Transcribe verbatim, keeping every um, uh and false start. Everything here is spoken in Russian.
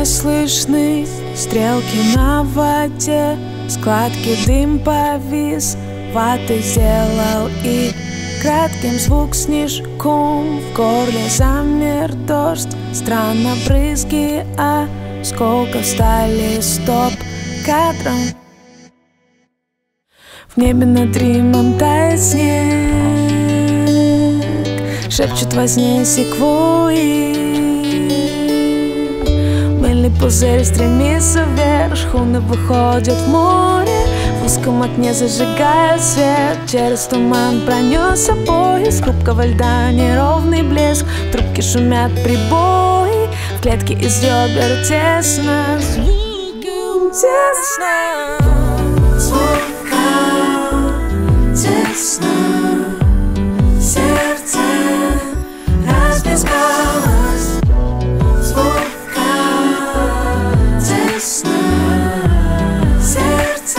не слышны стрелки на воде, складки дым повис, ваты сделал и кратким звук снежком. В горле замер дождь, странно брызги осколков стали стоп кадром. В небе над Римом тает снег, шепчут во сне секвойи. Мыльный пузырь стремится вверх, шхуна выходит в море. В узком окне зажигая свет, через туман пронесся поезд. Хрупкого льда неровный блеск, в трубке шумят прибои, в клетке из ребер тесно, тесно, тесно. Сердце разбрызгалось, звука тесно. Сердце